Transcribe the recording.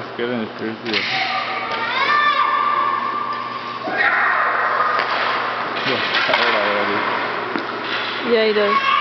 scared and it scares you. He's tired already. Yeah, he does.